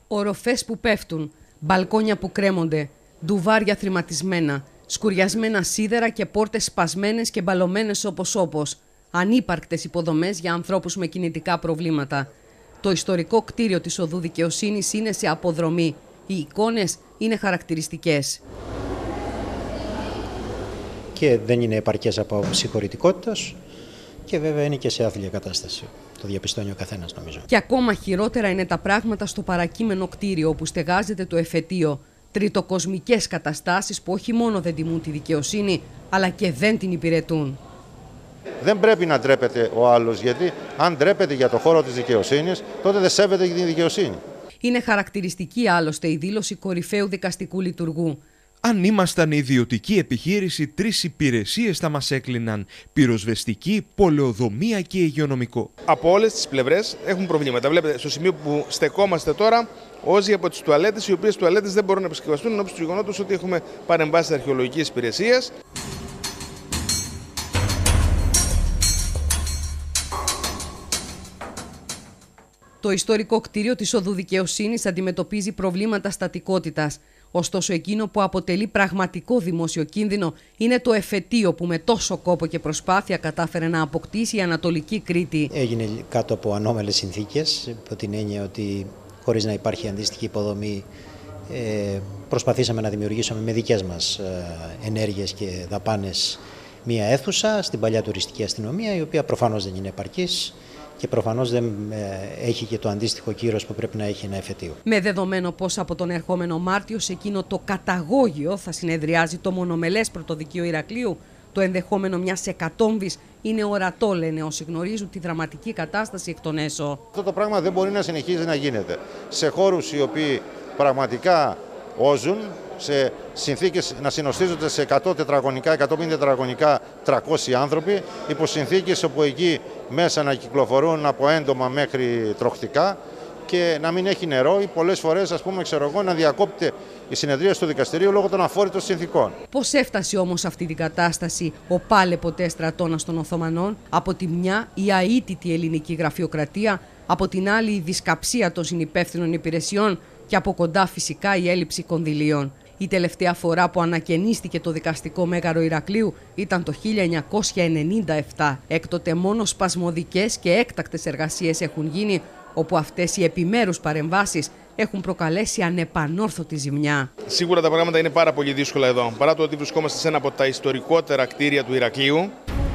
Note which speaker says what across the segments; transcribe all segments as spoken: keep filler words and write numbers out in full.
Speaker 1: Οροφές που πέφτουν, μπαλκόνια που κρέμονται, ντουβάρια θρηματισμένα, σκουριασμένα σίδερα και πόρτες σπασμένες και μπαλωμένες όπως όπως. Ανύπαρκτες υποδομές για ανθρώπους με κινητικά προβλήματα. Το ιστορικό κτίριο της Οδού Δικαιοσύνης είναι σε αποδρομή. Οι εικόνες είναι χαρακτηριστικές.
Speaker 2: Και δεν είναι επαρκές από άποψη χωρητικότητας και βέβαια είναι και σε άθλια κατάσταση. Το διαπιστώνει ο καθένας, νομίζω.
Speaker 1: Και ακόμα χειρότερα είναι τα πράγματα στο παρακείμενο κτίριο όπου στεγάζεται το εφετείο. Τριτοκοσμικές καταστάσεις που όχι μόνο δεν τιμούν τη δικαιοσύνη, αλλά και δεν την υπηρετούν.
Speaker 3: Δεν πρέπει να ντρέπεται ο άλλος, γιατί αν ντρέπεται για το χώρο της δικαιοσύνης, τότε δεν σέβεται την δικαιοσύνη.
Speaker 1: Είναι χαρακτηριστική άλλωστε η δήλωση κορυφαίου δικαστικού λειτουργού.
Speaker 4: Αν ήμασταν ιδιωτική επιχείρηση, τρεις υπηρεσίες θα μας έκλειναν: πυροσβεστική, πολεοδομία και υγειονομικό.
Speaker 5: Από όλες τις πλευρές έχουν προβλήματα. Βλέπετε, στο σημείο που στεκόμαστε τώρα, όζοι από τις τουαλέτες, οι οποίες τουαλέτες δεν μπορούν να επισκευαστούν ενώπιση του γεγονότος ότι έχουμε παρεμβάσει αρχαιολογικής υπηρεσίας.
Speaker 1: Το ιστορικό κτίριο της Οδού Δικαιοσύνης αντιμετωπίζει προβλήματα στατικότητας. Ωστόσο, εκείνο που αποτελεί πραγματικό δημόσιο κίνδυνο είναι το εφετείο που με τόσο κόπο και προσπάθεια κατάφερε να αποκτήσει η Ανατολική Κρήτη.
Speaker 2: Έγινε κάτω από ανώμελες συνθήκες, υπό την έννοια ότι χωρίς να υπάρχει αντίστοιχη υποδομή ε, προσπαθήσαμε να δημιουργήσουμε με δικές μας ενέργειες και δαπάνες μία αίθουσα στην παλιά τουριστική αστυνομία, η οποία προφανώς δεν είναι επαρκής και προφανώς δεν έχει και το αντίστοιχο κύρος που πρέπει να έχει ένα εφετείο.
Speaker 1: Με δεδομένο πως από τον ερχόμενο Μάρτιο σε εκείνο το καταγώγιο θα συνεδριάζει το μονομελές πρωτοδικείο Ηρακλείου, το ενδεχόμενο μιας εκατόμβης είναι ορατό, λένε όσοι γνωρίζουν τη δραματική κατάσταση εκ των έσω.
Speaker 3: Αυτό το πράγμα δεν μπορεί να συνεχίζει να γίνεται σε χώρους οι οποίοι πραγματικά όζουν, σε συνθήκες να συνοστίζονται σε εκατό τετραγωνικά, εκατόν πενήντα τετραγωνικά τριακόσιοι άνθρωποι, υπό συνθήκες όπου εκεί μέσα να κυκλοφορούν από έντομα μέχρι τροχτικά και να μην έχει νερό ή πολλές φορές, ας πούμε, ξέρω εγώ, να διακόπτεται η συνεδρία στο δικαστηρίο λόγω των αφόρητων συνθήκων.
Speaker 1: Πώς έφτασε όμως αυτή την κατάσταση ο πάλε ποτέ στρατώνας των Οθωμανών? Από τη μια η αίτητη ελληνική γραφειοκρατία, από την άλλη η δισκαψία των συνυπεύθυνων υπηρεσιών και από κοντά φυσικά η έλλειψη κονδυλίων. Η τελευταία φορά που ανακαινίστηκε το δικαστικό μέγαρο Ηρακλείου ήταν το χίλια εννιακόσια ενενήντα επτά. Έκτοτε μόνο σπασμωδικές και έκτακτες εργασίες έχουν γίνει, όπου αυτές οι επιμέρους παρεμβάσεις έχουν προκαλέσει ανεπανόρθωτη ζημιά.
Speaker 5: Σίγουρα τα πράγματα είναι πάρα πολύ δύσκολα εδώ. Παρά το ότι βρισκόμαστε σε ένα από τα ιστορικότερα κτίρια του Ηρακλείου.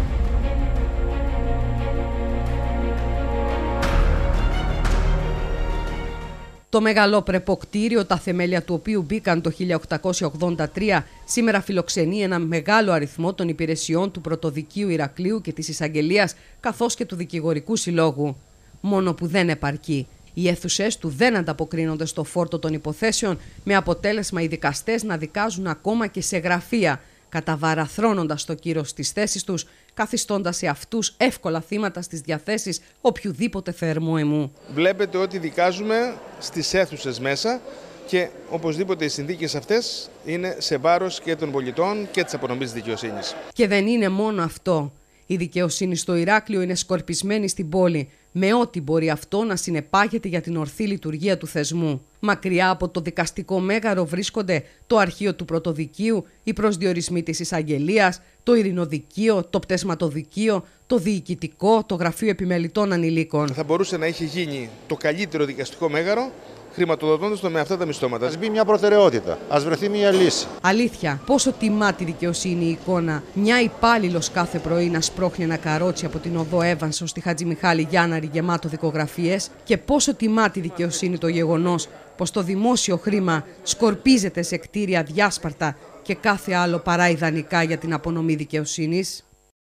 Speaker 1: Το μεγαλόπρεπο κτίριο, τα θεμέλια του οποίου μπήκαν το χίλια οκτακόσια ογδόντα τρία, σήμερα φιλοξενεί ένα μεγάλο αριθμό των υπηρεσιών του Πρωτοδικείου Ηρακλείου και της Εισαγγελίας, καθώς και του Δικηγορικού Συλλόγου. Μόνο που δεν επαρκεί. Οι αίθουσες του δεν ανταποκρίνονται στο φόρτο των υποθέσεων, με αποτέλεσμα οι δικαστές να δικάζουν ακόμα και σε γραφεία, καταβαραθρώνοντας το κύρος της θέσης τους, καθιστώντας σε αυτούς εύκολα θύματα στις διαθέσεις οποιουδήποτε θερμό αιμού.
Speaker 5: Βλέπετε ότι δικάζουμε στις αίθουσες μέσα και οπωσδήποτε οι συνθήκες αυτές είναι σε βάρος και των πολιτών και της απονομής δικαιοσύνης.
Speaker 1: Και δεν είναι μόνο αυτό. Η δικαιοσύνη στο Ηράκλειο είναι σκορπισμένη στην πόλη, με ό,τι μπορεί αυτό να συνεπάγεται για την ορθή λειτουργία του θεσμού. Μακριά από το δικαστικό μέγαρο βρίσκονται το αρχείο του Πρωτοδικείου, οι προσδιορισμοί της Εισαγγελίας, το Ειρηνοδικείο, το Πτεσματοδικείο, το Διοικητικό, το Γραφείο Επιμελητών Ανηλίκων.
Speaker 5: Θα μπορούσε να έχει γίνει το καλύτερο δικαστικό μέγαρο, χρηματοδοτώντας το με αυτά τα μισθώματα.
Speaker 3: Ας μπει μια προτεραιότητα, ας βρεθεί μια λύση.
Speaker 1: Αλήθεια, πόσο τιμά τη δικαιοσύνη η εικόνα μια υπάλληλος κάθε πρωί να σπρώχνει ένα καρότσι από την οδό Εύανς ως τη Χατζημιχάλη Γιάνναρη γεμάτο δικογραφίες, και πόσο τιμά τη δικαιοσύνη το γεγονός πως το δημόσιο χρήμα σκορπίζεται σε κτίρια διάσπαρτα και κάθε άλλο παρά ιδανικά για την απονομή δικαιοσύνης.